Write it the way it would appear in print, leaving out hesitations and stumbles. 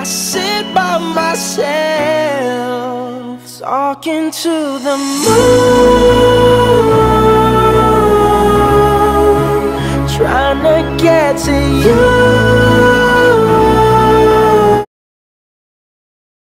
sit by myself, talking to the moon, trying to get to you.